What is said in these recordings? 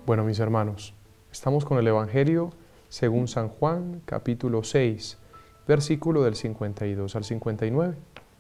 Bueno, mis hermanos, estamos con el Evangelio según San Juan, capítulo 6, versículo del 52 al 59.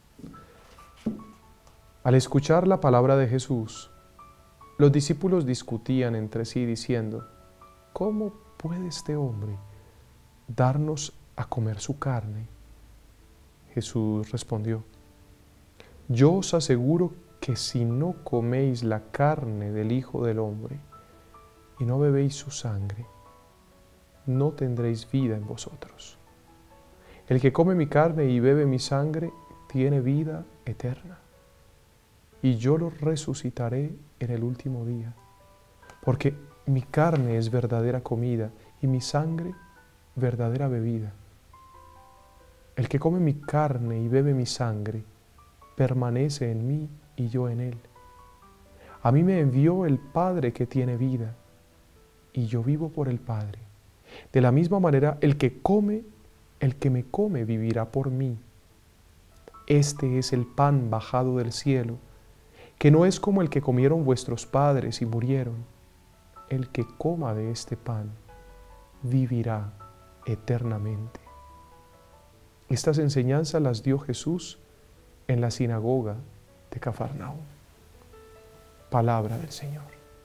Al escuchar la palabra de Jesús, los discípulos discutían entre sí diciendo: ¿cómo puede este hombre darnos a comer su carne? Jesús respondió: yo os aseguro que si no coméis la carne del Hijo del Hombre y no bebéis su sangre, no tendréis vida en vosotros. El que come mi carne y bebe mi sangre tiene vida eterna, y yo lo resucitaré en el último día, porque mi carne es verdadera comida y mi sangre verdadera bebida. El que come mi carne y bebe mi sangre permanece en mí y yo en él. A mí me envió el Padre que tiene vida, y yo vivo por el Padre. De la misma manera, el que me come vivirá por mí. Este es el pan bajado del cielo, que no es como el que comieron vuestros padres y murieron. El que coma de este pan vivirá eternamente. Estas enseñanzas las dio Jesús en la sinagoga de Cafarnaúm. Palabra del Señor.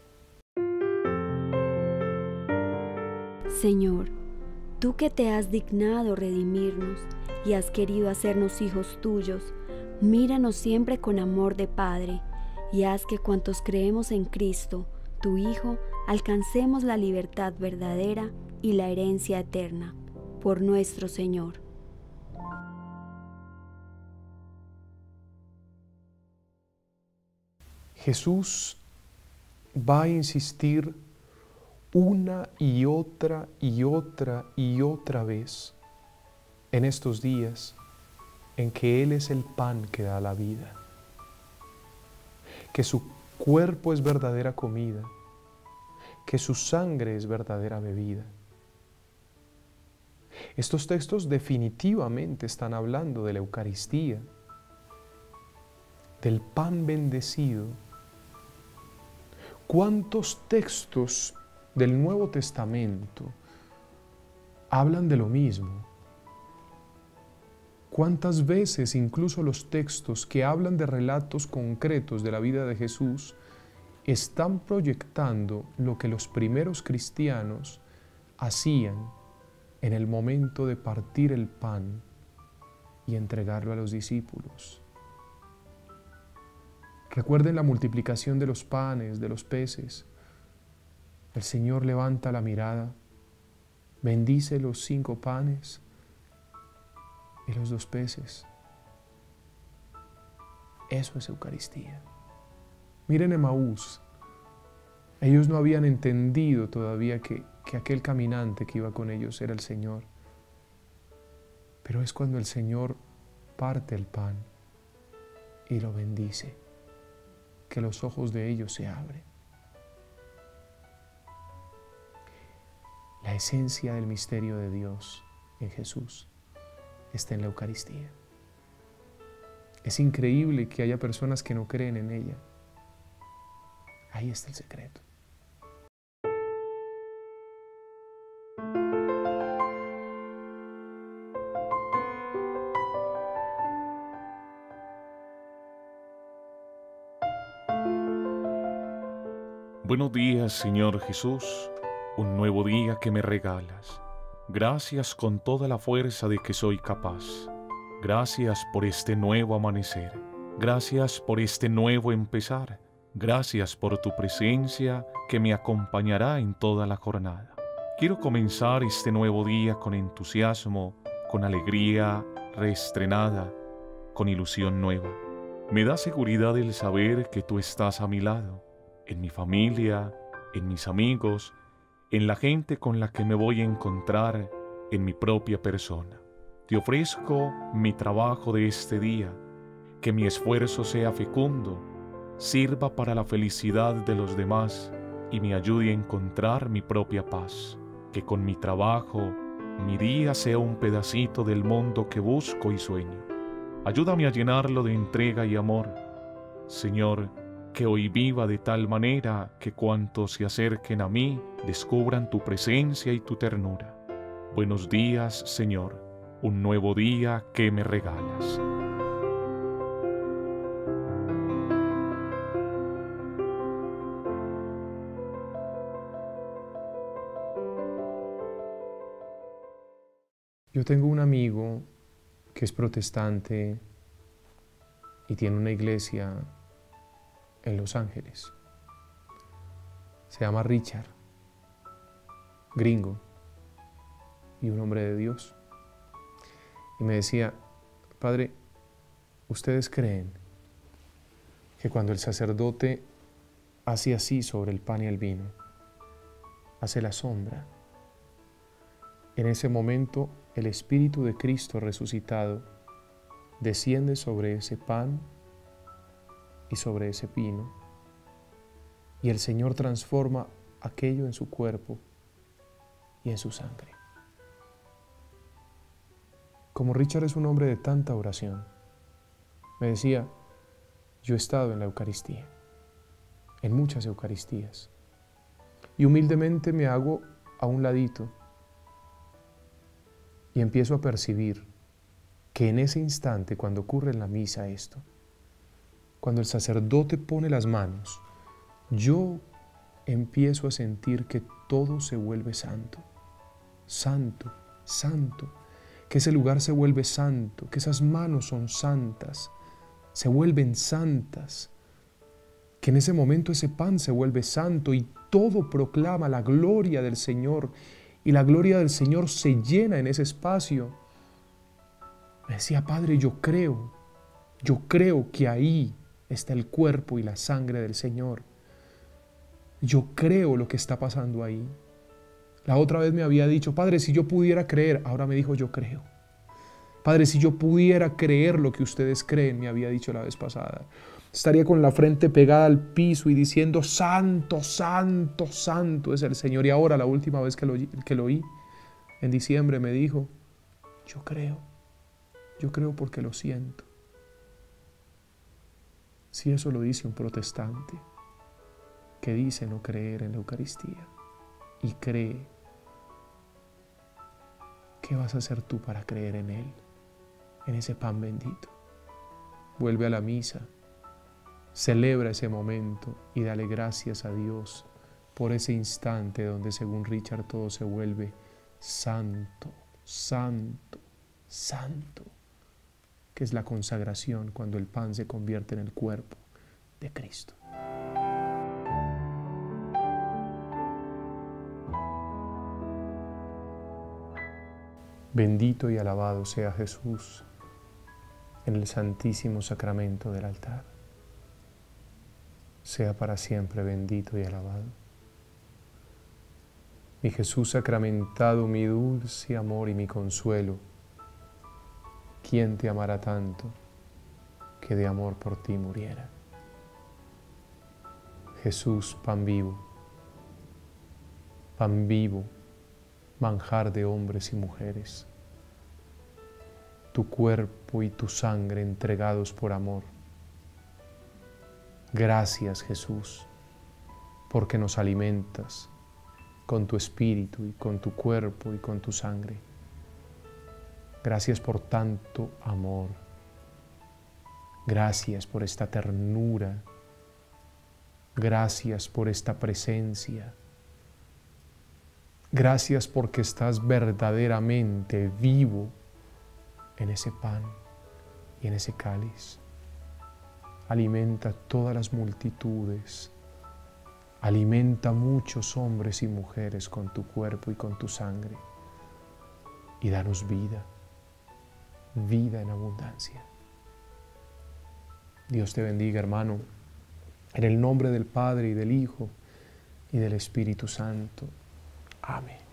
Señor, tú que te has dignado redimirnos y has querido hacernos hijos tuyos, míranos siempre con amor de Padre y haz que cuantos creemos en Cristo, tu Hijo, alcancemos la libertad verdadera y la herencia eterna. Por nuestro Señor. Jesús va a insistir una y otra vez en estos días en que Él es el pan que da la vida, que su cuerpo es verdadera comida, que su sangre es verdadera bebida. Estos textos definitivamente están hablando de la Eucaristía, del pan bendecido. ¿Cuántos textos del Nuevo Testamento hablan de lo mismo? ¿Cuántas veces incluso los textos que hablan de relatos concretos de la vida de Jesús están proyectando lo que los primeros cristianos hacían en el momento de partir el pan y entregarlo a los discípulos? Recuerden la multiplicación de los panes, de los peces. El Señor levanta la mirada, bendice los 5 panes y los 2 peces. Eso es Eucaristía. Miren Emaús. Ellos no habían entendido todavía que aquel caminante que iba con ellos era el Señor. Pero es cuando el Señor parte el pan y lo bendice, que los ojos de ellos se abren. La esencia del misterio de Dios en Jesús está en la Eucaristía. Es increíble que haya personas que no creen en ella. Ahí está el secreto. Buenos días, Señor Jesús, un nuevo día que me regalas. Gracias con toda la fuerza de que soy capaz. Gracias por este nuevo amanecer. Gracias por este nuevo empezar. Gracias por tu presencia que me acompañará en toda la jornada. Quiero comenzar este nuevo día con entusiasmo, con alegría reestrenada, con ilusión nueva. Me da seguridad el saber que tú estás a mi lado, en mi familia, en mis amigos, en la gente con la que me voy a encontrar, en mi propia persona. Te ofrezco mi trabajo de este día, que mi esfuerzo sea fecundo, sirva para la felicidad de los demás y me ayude a encontrar mi propia paz. Que con mi trabajo, mi día sea un pedacito del mundo que busco y sueño. Ayúdame a llenarlo de entrega y amor. Señor, que hoy viva de tal manera que cuantos se acerquen a mí descubran tu presencia y tu ternura. Buenos días, Señor, un nuevo día que me regalas. Yo tengo un amigo que es protestante y tiene una iglesia en Los Ángeles. Se llama Richard, gringo y un hombre de Dios. Y me decía, Padre, ¿ustedes creen que cuando el sacerdote hace así sobre el pan y el vino, hace la sombra, en ese momento el Espíritu de Cristo resucitado desciende sobre ese pan y sobre ese vino, y el Señor transforma aquello en su cuerpo y en su sangre? Como Richard es un hombre de tanta oración, me decía, yo he estado en la Eucaristía, en muchas Eucaristías, y humildemente me hago a un ladito y empiezo a percibir que en ese instante, cuando ocurre en la misa esto, cuando el sacerdote pone las manos, yo empiezo a sentir que todo se vuelve santo, santo, santo, que ese lugar se vuelve santo, que esas manos son santas, se vuelven santas, que en ese momento ese pan se vuelve santo y todo proclama la gloria del Señor, y la gloria del Señor se llena en ese espacio. Me decía, Padre, yo creo que ahí está el cuerpo y la sangre del Señor. Yo creo lo que está pasando ahí. La otra vez me había dicho, Padre, si yo pudiera creer, ahora me dijo, yo creo. Padre, si yo pudiera creer lo que ustedes creen, me había dicho la vez pasada, estaría con la frente pegada al piso y diciendo, santo, santo, santo es el Señor. Y ahora, la última vez que lo oí, en diciembre, me dijo, yo creo porque lo siento. Si eso lo dice un protestante que dice no creer en la Eucaristía y cree, ¿qué vas a hacer tú para creer en Él, en ese pan bendito? Vuelve a la misa, celebra ese momento y dale gracias a Dios por ese instante donde, según Richard, todo se vuelve santo, santo, santo, que es la consagración cuando el pan se convierte en el cuerpo de Cristo. Bendito y alabado sea Jesús en el santísimo sacramento del altar. Sea para siempre bendito y alabado. Mi Jesús sacramentado, mi dulce amor y mi consuelo, ¿quién te amará tanto que de amor por ti muriera? Jesús, pan vivo, manjar de hombres y mujeres, tu cuerpo y tu sangre entregados por amor. Gracias, Jesús, porque nos alimentas con tu espíritu y con tu cuerpo y con tu sangre. Gracias por tanto amor. Gracias por esta ternura. Gracias por esta presencia. Gracias porque estás verdaderamente vivo en ese pan y en ese cáliz. Alimenta todas las multitudes. Alimenta muchos hombres y mujeres con tu cuerpo y con tu sangre. Y danos vida, vida en abundancia. Dios te bendiga, hermano, en el nombre del Padre y del Hijo y del Espíritu Santo. Amén.